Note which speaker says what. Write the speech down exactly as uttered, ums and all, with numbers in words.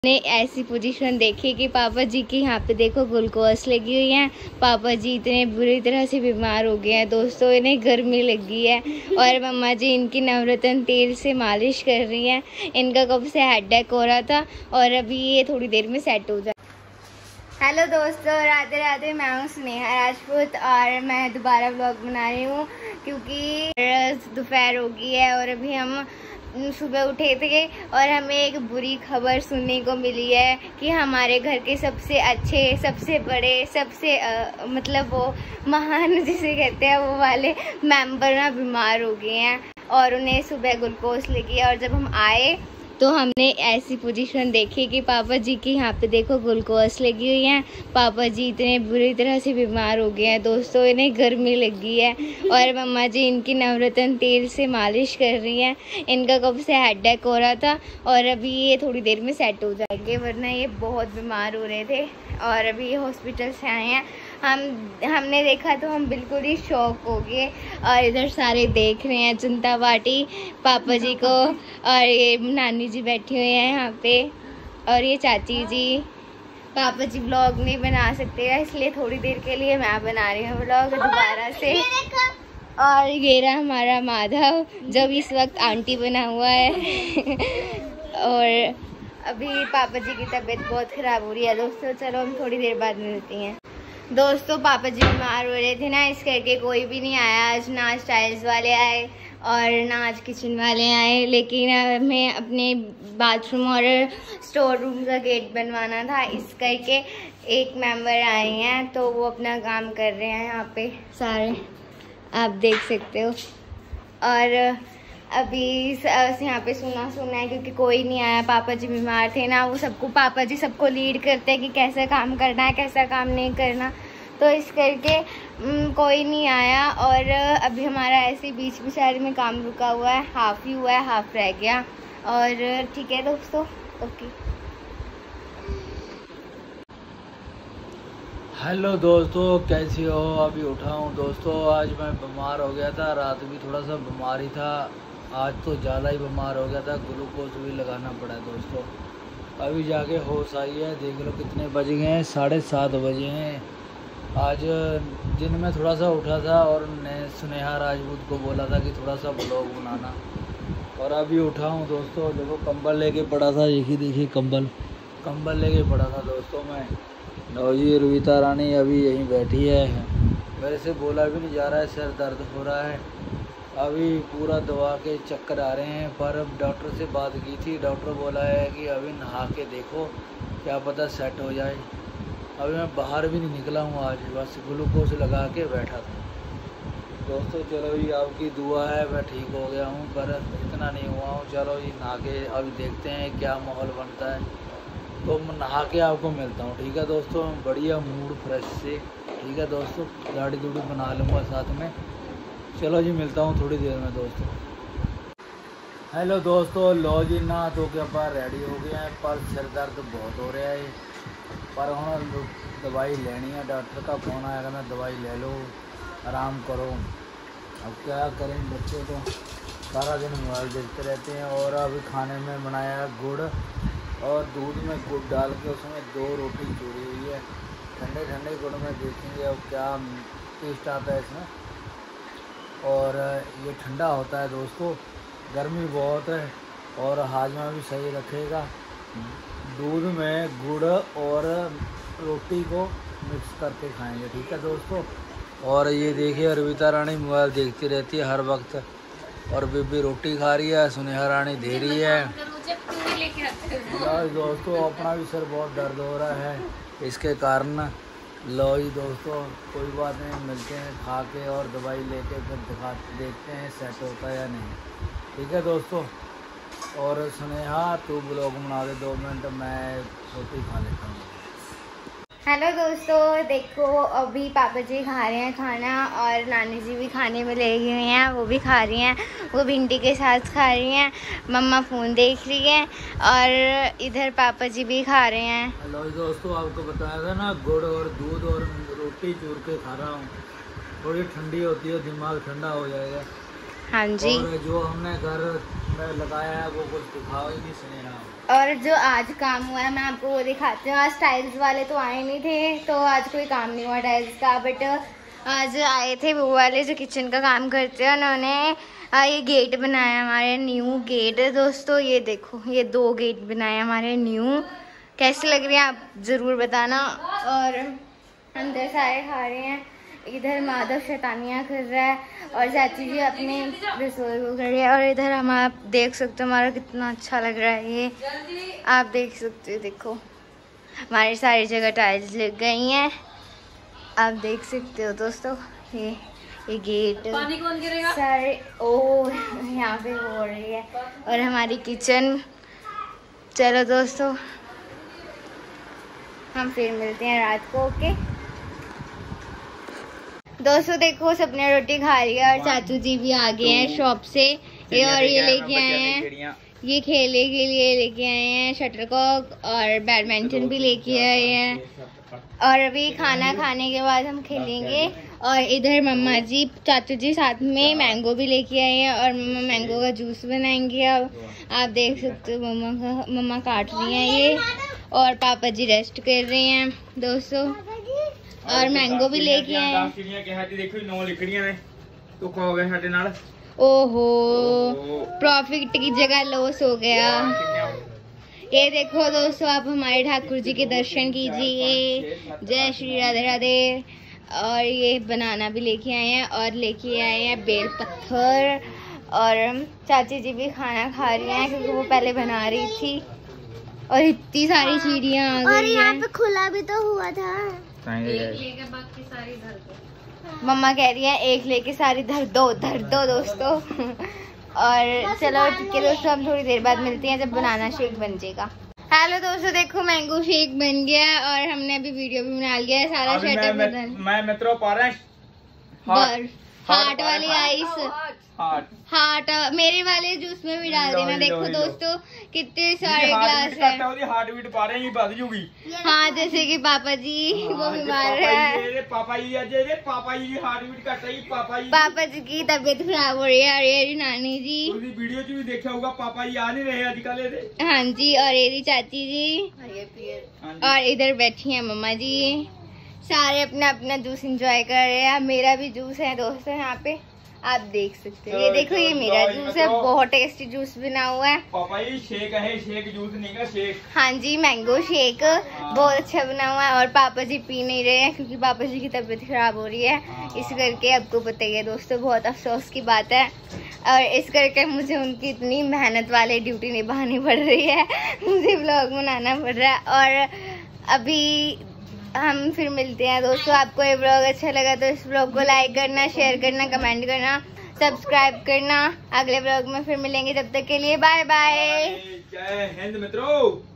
Speaker 1: ने ऐसी पोजीशन देखी कि पापा जी की यहाँ पे देखो ग्लूकोज लगी हुई है। पापा जी इतने बुरी तरह से बीमार हो गए हैं दोस्तों, इन्हें गर्मी लगी है और मम्मा जी इनकी नवरत्न तेल से मालिश कर रही हैं। इनका कब से हेडेक हो रहा था और अभी ये थोड़ी देर में सेट हो जाए। हेलो दोस्तों, राधे राधे। मैं हूँ स्नेहा राजपूत और मैं दोबारा व्लॉग बना रही हूँ क्योंकि दोपहर हो गई है और अभी हम सुबह उठे थे और हमें एक बुरी खबर सुनने को मिली है कि हमारे घर के सबसे अच्छे, सबसे बड़े, सबसे आ, मतलब वो महान जिसे कहते हैं वो वाले मेंबर ना बीमार हो गए हैं और उन्हें सुबह ग्लूकोज लगी है। और जब हम आए तो हमने ऐसी पोजीशन देखी कि पापा जी की यहाँ पे देखो ग्लूकोज लगी हुई है। पापा जी इतने बुरी तरह से बीमार हो गए हैं दोस्तों, इन्हें गर्मी लगी है और मम्मा जी इनकी नवरत्न तेल से मालिश कर रही हैं। इनका कब से हेडेक हो रहा था और अभी ये थोड़ी देर में सेट हो जाएंगे, वरना ये बहुत बीमार हो रहे थे और अभी ये हॉस्पिटल से आए हैं। हम हमने देखा तो हम बिल्कुल ही शॉक हो गए और इधर सारे देख रहे हैं जनता पार्टी पापा जी को और ये नानी जी बैठी हुई हैं यहाँ पे और ये चाची जी। पापा जी व्लॉग नहीं बना सकते हैं इसलिए थोड़ी देर के लिए मैं बना रही हूँ व्लॉग दोबारा से। और ये रहा हमारा माधव जो इस वक्त आंटी बना हुआ है और अभी पापा जी की तबीयत बहुत ख़राब हो रही है दोस्तों। चलो हम थोड़ी देर बाद मिलती हैं। दोस्तों पापा जी बीमार हो रहे थे ना, इस करके कोई भी नहीं आया आज। ना आज टाइल्स वाले आए और ना आज किचन वाले आए, लेकिन हमें अपने बाथरूम और स्टोर रूम का गेट बनवाना था, इस करके एक मेंबर आए हैं तो वो अपना काम कर रहे हैं यहाँ पे सारे, आप देख सकते हो। और अभी यहाँ पे सुना सुना है क्योंकि कोई नहीं आया। पापा जी बीमार थे ना, वो सबको पापा जी सबको लीड करते हैं कि कैसा काम करना है कैसा काम नहीं करना, तो इस करके कोई नहीं आया और अभी हमारा ऐसे बीच बिचारे में काम रुका हुआ है, हाफ ही हुआ है, हाफ रह गया। और ठीक है दोस्तों, ओके।
Speaker 2: हेलो दोस्तों, कैसे हो? अभी उठा हूँ दोस्तों। आज मैं बीमार हो गया था, रात भी थोड़ा सा बीमार ही था, आज तो ज़्यादा ही बीमार हो गया था, ग्लूकोज भी लगाना पड़ा है दोस्तों। अभी जाके होश आई है, देख लो कितने बज गए हैं, साढ़े सात बजे हैं। आज दिन में थोड़ा सा उठा था और ने स्नेहा राजपूत को बोला था कि थोड़ा सा व्लॉग बनाना, और अभी उठा हूँ दोस्तों। देखो कंबल लेके पड़ा था, देखिए देखिए कंबल कंबल लेके पड़ा था दोस्तों मैं। लो जी रविता रानी अभी यहीं बैठी है, मेरे से बोला भी नहीं जा रहा है, सर दर्द हो रहा है, अभी पूरा दवा के चक्कर आ रहे हैं। पर अब डॉक्टर से बात की थी, डॉक्टर बोला है कि अभी नहा के देखो क्या पता सेट हो जाए। अभी मैं बाहर भी नहीं निकला हूँ आज, बस ग्लूकोज लगा के बैठा था दोस्तों। चलो ये आपकी दुआ है मैं ठीक हो गया हूँ, पर इतना नहीं हुआ हूँ। चलो ये नहा के अभी देखते हैं क्या माहौल बनता है, तो मैं नहा के आपको मिलता हूँ, ठीक है दोस्तों। बढ़िया मूड फ्रेश से, ठीक है दोस्तों। दाढ़ी दूढ़ी बना लूँगा साथ में। चलो जी मिलता हूँ थोड़ी देर में दोस्तों। हेलो दोस्तों, लो जी ना तो के पास रेडी हो गए हैं, पर सिर दर्द बहुत हो रहा है, पर हम दवाई लेनी है। डॉक्टर का फ़ोन आया कहना दवाई ले लो, आराम करो। अब क्या करें, बच्चे तो सारा दिन मोबाइल देखते रहते हैं। और अभी खाने में बनाया गुड़ और दूध में गुड़ डाल के उसमें दो रोटी चूरी हुई है, ठंडे ठंडे गुड़ में देखेंगे अब क्या टेस्ट आता है इसमें। और ये ठंडा होता है दोस्तों, गर्मी बहुत है और हाजमा भी सही रखेगा। दूध में गुड़ और रोटी को मिक्स करके खाएंगे, ठीक है दोस्तों। और ये देखिए रविता रानी मोबाइल देखती रहती है हर वक्त, और बीबी रोटी खा रही है, स्नेहा रानी दे रही है। दोस्तों अपना भी सर बहुत दर्द हो रहा है इसके कारण। लो जी दोस्तों, कोई बात नहीं, मिलते हैं खा के और दवाई लेके फिर दिखा देखते हैं सेट होता है या नहीं, ठीक है दोस्तों। और स्नेहा तू ब्लॉग बना दे दो मिनट, मैं रोटी खा लेता हूँ।
Speaker 1: हेलो दोस्तों, देखो अभी पापा जी खा रहे हैं खाना और नानी जी भी खाने में लगी हुई हैं, वो भी खा रही हैं, वो भिंडी के साथ खा रही हैं, मम्मा फ़ोन देख रही हैं और इधर पापा जी भी खा रहे हैं।
Speaker 2: हेलो दोस्तों, आपको बताया था ना गुड़ और दूध और रोटी चूर के खा रहा हूँ, थोड़ी ठंडी होती है, दिमाग ठंडा हो जाएगा।
Speaker 1: हाँ जी।
Speaker 2: और जो हमने घर में लगाया है वो कुछ दिखाओ ही नहीं सुने रहा।
Speaker 1: और जो आज काम हुआ है मैं आपको वो दिखाती हूँ। आज टाइल्स वाले तो आए नहीं थे तो आज कोई काम नहीं हुआ टाइल्स का, बट आज आए थे वो वाले जो किचन का काम करते हैं। उन्होंने ये गेट बनाया, हमारे न्यू गेट है दोस्तों। ये देखो ये दो गेट बनाए हमारे न्यू। कैसे लग रहे हैं आप ज़रूर बताना। और अंदर सारे खा रहे हैं। इधर माधव शैतानियाँ कर रहा है और चाची जी अपने रसोई को कर रही है। और इधर हम आप देख सकते हो हमारा कितना अच्छा लग रहा है। ये आप देख सकते हो, देखो हमारी सारी जगह टाइल्स लग गई हैं, आप देख सकते हो दोस्तों। ये ये गेट
Speaker 3: पानी कौन गिरेगा?
Speaker 1: सारे ओ यहाँ पे हो रही है। और हमारी किचन। चलो दोस्तों हम फिर मिलते हैं रात को। ओके दोस्तों, देखो सबने रोटी खा लिया और चाचू जी भी आ गए हैं शॉप से। ये और ये लेके आए हैं, ये खेलने के लिए लेके आए हैं शटलकॉक और बैडमिंटन भी लेके आए हैं। और अभी खाना खाने के बाद हम खेलेंगे। और इधर मम्मा जी चाचू जी साथ में मैंगो भी लेके आए हैं और मम्मा मैंगो का जूस बनाएंगे। अब आप देख सकते हो मम्मा का मम्मा काट रही हैं ये, और पापा जी रेस्ट कर रहे हैं दोस्तों। और मैंगो भी लेके आए हैं। ओहो प्रॉफिट की जगह लॉस हो गया। ये देखो दोस्तों, आप हमारे ठाकुर जी के दर्शन कीजिए। जय श्री राधे राधे। और ये बनाना भी लेके आए हैं और लेके आए हैं बेल पत्थर। और चाची जी भी खाना खा रही हैं क्योंकि वो पहले बना रही थी। और इतनी सारी चिड़ियाँ आ गई हैं। और यहाँ पे खुला भी तो हुआ था।
Speaker 3: एक लेके बाकी सारी धर दो।
Speaker 1: मम्मा कह रही है एक लेके सारी धर दो धर दो दोस्तों। और चलो ठीक है दोस्तों, हम थोड़ी देर बाद मिलते हैं जब बनाना शेक बन जाएगा। हेलो दोस्तों, देखो मैंगो शेक बन गया और हमने अभी वीडियो भी बना लिया है। सारा सेटअप बदल
Speaker 4: मैं मित्रों पा रहा
Speaker 1: बर हार्ट वाली आइस हार्ट मेरे वाले जूस में भी डाल देना। देखो दोस्तों कितने सारे ग्लास है।
Speaker 4: हार्ट बीट पा रहे हैं बढ़ जूगी।
Speaker 1: हाँ जैसे कि पापा जी वो बीमार है।
Speaker 4: पापा जी जे पापा जी हार्ट बीट कट रही। पापा जी
Speaker 1: पापा जी की तबीयत खराब हो रही है। और ये नानी जी
Speaker 4: वीडियो भी देखा होगा, पापा जी आ नहीं रहे आजकल।
Speaker 1: हाँ जी। और ये चाची जी और इधर बैठी है मम्मा जी। सारे अपना अपना जूस एंजॉय कर रहे हैं। मेरा भी जूस है दोस्तों यहाँ पे, आप देख सकते हो। ये देखो ये मेरा जूस है, बहुत टेस्टी जूस बना हुआ है।
Speaker 4: पापा जी शेक है, शेक जूस नहीं का शेक।
Speaker 1: हाँ जी मैंगो शेक बहुत अच्छा बना हुआ है। और पापा जी पी नहीं रहे हैं क्योंकि पापा जी की तबीयत खराब हो रही है। इस करके आपको बताइए दोस्तों, बहुत अफसोस की बात है। और इस करके मुझे उनकी इतनी मेहनत वाली ड्यूटी निभानी पड़ रही है। मुझे व्लॉग बनाना पड़ रहा है। और अभी हम फिर मिलते हैं दोस्तों। आपको ये व्लॉग अच्छा लगा तो इस व्लॉग को लाइक करना, शेयर करना, कमेंट करना, सब्सक्राइब करना। अगले व्लॉग में फिर मिलेंगे, तब तक के लिए बाय बाय।
Speaker 4: जय हिंद मित्रों।